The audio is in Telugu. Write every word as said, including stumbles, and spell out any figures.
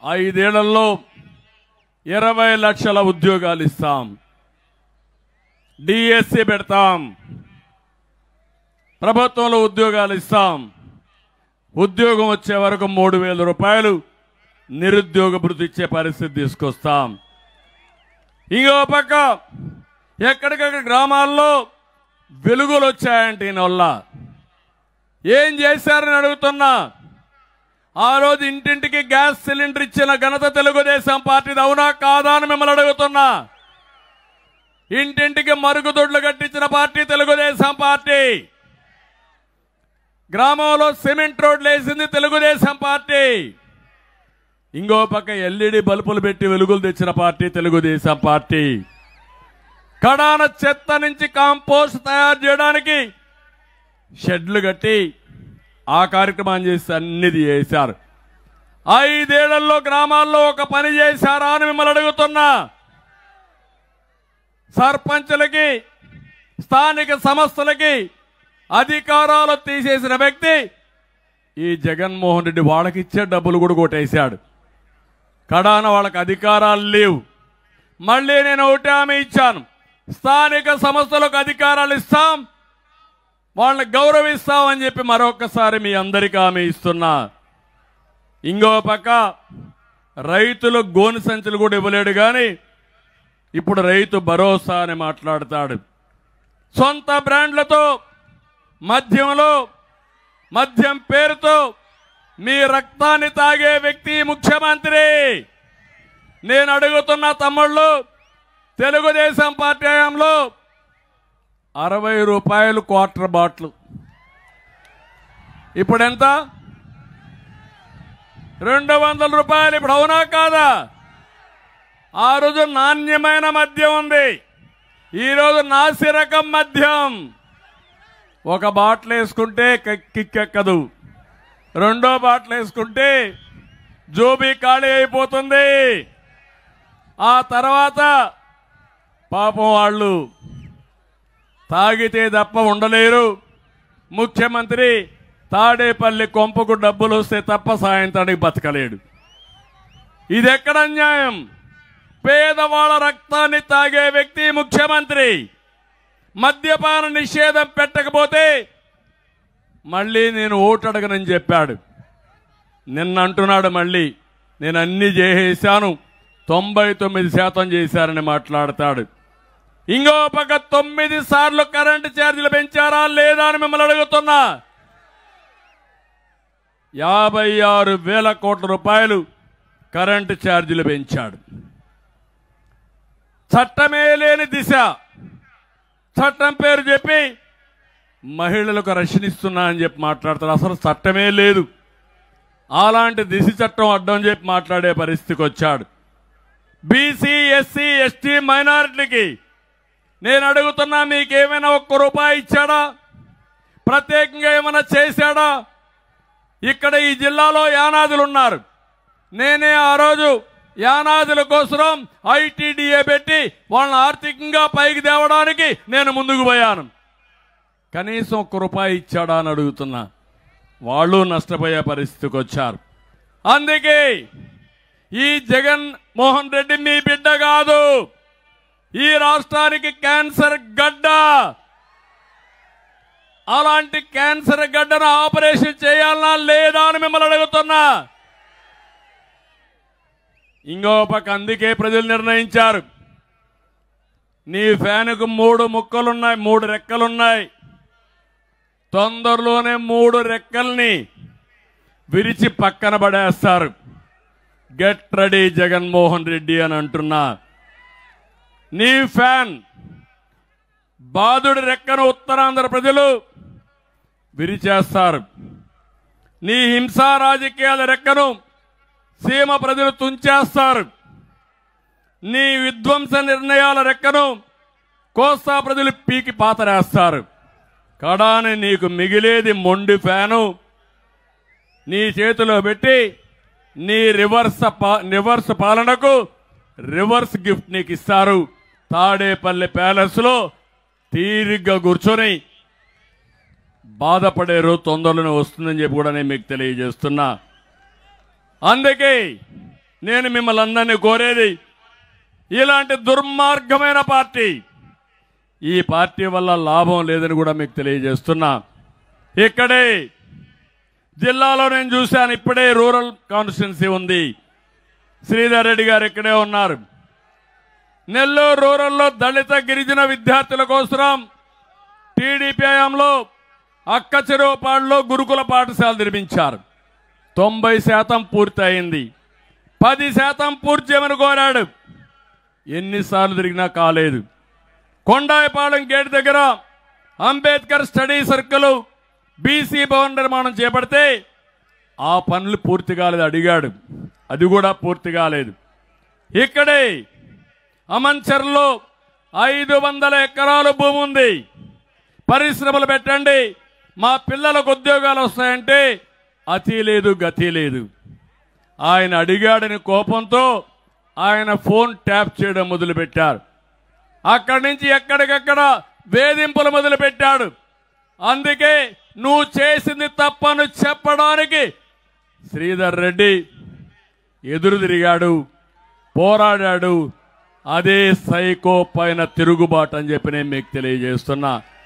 ఐదేళ్లలో ఇరవై లక్షల ఉద్యోగాలు ఇస్తాం, డిఎస్సి పెడతాం, ప్రభుత్వంలో ఉద్యోగాలు ఇస్తాం, ఉద్యోగం వచ్చే వరకు మూడు వేల రూపాయలు నిరుద్యోగ భృతి ఇచ్చే పరిస్థితి తీసుకొస్తాం. ఇంకో పక్క ఎక్కడికక్కడ గ్రామాల్లో వెలుగులు వచ్చాయంటే ఈయన వల్ల ఏం చేశారని అడుగుతున్నా. ఆ రోజు ఇంటింటికి గ్యాస్ సిలిండర్ ఇచ్చిన ఘనత తెలుగుదేశం పార్టీది, అవునా కాదా అని మిమ్మల్ని అడుగుతున్నా. ఇంటింటికి మరుగుదొడ్లు కట్టించిన పార్టీ తెలుగుదేశం పార్టీ. గ్రామంలో సిమెంట్ రోడ్లు వేసింది తెలుగుదేశం పార్టీ. ఇంకో పక్క ఎల్ఈడి బల్బులు పెట్టి వెలుగులు తెచ్చిన పార్టీ తెలుగుదేశం పార్టీ. కడాన చెత్త నుంచి కాంపోస్ట్ తయారు చేయడానికి షెడ్లు కట్టి ఆ కార్యక్రమం చేసి అన్నిది చేశారు. ఐదేళ్లలో గ్రామాల్లో ఒక పని చేశారా అని మిమ్మల్ని అడుగుతున్నా. సర్పంచులకి, స్థానిక సంస్థలకి అధికారాలు తీసేసిన వ్యక్తి ఈ జగన్మోహన్ రెడ్డి. వాళ్ళకి ఇచ్చే డబ్బులు కూడా కొట్టేశాడు. కడాన వాళ్ళకి అధికారాలు లేవు. మళ్ళీ నేను ఒకటి హామీ ఇచ్చాను, స్థానిక సంస్థలకు అధికారాలు ఇస్తాం, వాళ్ళని గౌరవిస్తామని చెప్పి మరొకసారి మీ అందరికీ హామీ ఇస్తున్నా. ఇంకో పక్క రైతులు గోను సంచులు కూడా ఇవ్వలేడు, కానీ ఇప్పుడు రైతు భరోసా అని మాట్లాడతాడు. సొంత బ్రాండ్లతో మద్యంలో మద్యం పేరుతో మీ రక్తాన్ని తాగే వ్యక్తి ముఖ్యమంత్రి. నేను అడుగుతున్న తమ్ముళ్ళు, తెలుగుదేశం పార్టీ హయాంలో అరవై రూపాయలు క్వార్టర్ బాటిల్, ఇప్పుడు ఎంత? రెండు వందల రూపాయలు. ఇప్పుడు అవునా కాదా? ఆ రోజు నాణ్యమైన మద్యం ఉంది, ఈరోజు నాసి రకం మద్యం. ఒక బాటిల్ వేసుకుంటే కిక్కెక్కదు, రెండో బాటిల్ వేసుకుంటే జోబీ ఖాళీ అయిపోతుంది. ఆ తర్వాత పాపం వాళ్ళు తాగితే తప్ప ఉండలేరు. ముఖ్యమంత్రి తాడేపల్లి కొంపకు డబ్బులు వస్తే తప్ప సాయంత్రానికి బతకలేడు. ఇది ఎక్కడ అన్యాయం? పేదవాళ్ళ రక్తాన్ని తాగే వ్యక్తి ముఖ్యమంత్రి. మద్యపాన నిషేధం పెట్టకపోతే మళ్ళీ నేను ఓటు అడగనని చెప్పాడు. నిన్న అంటున్నాడు మళ్ళీ నేను అన్ని చేసేశాను, తొంభై తొమ్మిది శాతం చేశారని మాట్లాడతాడు. ఇంకో పక్క తొమ్మిది సార్లు కరెంటు ఛార్జీలు పెంచారా లేదా అని మిమ్మల్ని అడుగుతున్నా. యాభై ఆరు వేల కోట్ల రూపాయలు కరెంటు ఛార్జీలు పెంచాడు. చట్టమే లేని దిశ, చట్టం పేరు చెప్పి మహిళలకు రక్షణ ఇస్తున్నా అని చెప్పి మాట్లాడతారు. అసలు చట్టమే లేదు, అలాంటి దిశ చట్టం అడ్డం చెప్పి మాట్లాడే పరిస్థితికి వచ్చాడు. బీసీ, ఎస్సీ, ఎస్టీ మైనారిటీకి నేను అడుగుతున్నా, మీకేమైనా ఒక్క రూపాయి ఇచ్చాడా? ప్రత్యేకంగా ఏమైనా చేశాడా? ఇక్కడ ఈ జిల్లాలో యానాదులు ఉన్నారు. నేనే ఆ రోజు యానాదుల కోసం ఐటీడీఏ పెట్టి వాళ్ళని ఆర్థికంగా పైకి తేవడానికి నేను ముందుకు పోయాను. కనీసం ఒక్క రూపాయి ఇచ్చాడా అని అడుగుతున్నా. వాళ్ళు నష్టపోయే పరిస్థితికి వచ్చారు. అందుకే ఈ జగన్ మోహన్ రెడ్డి మీ బిడ్డ కాదు, ఈ రాష్ట్రానికి క్యాన్సర్ గడ్డ. అలాంటి క్యాన్సర్ గడ్డను ఆపరేషన్ చేయాలనా లేదా అని మిమ్మల్ని అడుగుతున్నా. ఇంకో పక్క అందుకే ప్రజలు నిర్ణయించారు, నీ ఫ్యాన్కు మూడు ముక్కలున్నాయి, మూడు రెక్కలున్నాయి. తొందరలోనే మూడు రెక్కల్ని విరిచి పక్కన పడేస్తారు. గెట్ రెడీ జగన్మోహన్ రెడ్డి అని అంటున్నా. నీ ఫ్యాన్ బాధుడి రెక్కను ఉత్తరాంధ్ర ప్రజలు విరిచేస్తారు. నీ హింసా రాజకీయాల రెక్కను సీమ ప్రజలు తుంచేస్తారు. నీ విధ్వంస నిర్ణయాల రెక్కను కోస్తా ప్రజలు పీకి పాతరేస్తారు. కడాని నీకు మిగిలేది మొండి ఫ్యాను. నీ చేతిలో పెట్టి నీ రివర్స్ రివర్స్ పాలనకు రివర్స్ గిఫ్ట్ నీకు ఇస్తారు. తాడేపల్లి ప్యాలెస్ లో తీరిగ్గా కూర్చొని బాధపడే రోజు తొందరలోనే వస్తుందని చెప్పి కూడా నేను మీకు తెలియజేస్తున్నా. అందుకే నేను మిమ్మల్ని అందరినీ కోరేది, ఇలాంటి దుర్మార్గమైన పార్టీ, ఈ పార్టీ వల్ల లాభం లేదని కూడా మీకు తెలియజేస్తున్నా. ఇక్కడే జిల్లాలో నేను చూశాను, ఇప్పుడే రూరల్ కాన్స్టిట్యున్సీ ఉంది, శ్రీధర్ రెడ్డి గారు ఇక్కడే ఉన్నారు. నెల్లూరు రూరల్లో దళిత గిరిజన విద్యార్థుల కోసం టీడీపీ హయాంలో అక్క చెరువుపాడులో గురుకుల పాఠశాల నిర్మించారు. తొంభై శాతం పూర్తి అయింది. పది శాతం పూర్తి చేయమని కోరాడు. ఎన్నిసార్లు తిరిగినా కాలేదు. కొండాయపాలెం గేట్ దగ్గర Ambedkar study circle BC Bhavan నిర్మాణం చేపడితే ఆ పనులు పూర్తి కాలేదు, అడిగాడు, అది కూడా పూర్తి కాలేదు. ఇక్కడే అమంచర్లో ఐదు వందల ఎకరాలు భూమి ఉంది, పరిశ్రమలు పెట్టండి, మా పిల్లలకు ఉద్యోగాలు వస్తాయంటే అతి లేదు గతి లేదు. ఆయన అడిగాడని కోపంతో ఆయన ఫోన్ ట్యాప్ చేయడం మొదలుపెట్టారు. అక్కడి నుంచి ఎక్కడికక్కడ వేధింపులు మొదలుపెట్టాడు. అందుకే నువ్వు చేసింది తప్పను చెప్పడానికి శ్రీధర్ రెడ్డి ఎదురు తిరిగాడు, పోరాడాడు. అదే సైకో పైన తిరుగుబాటు అని చెప్పి నేను మీకు తెలియజేస్తున్నా.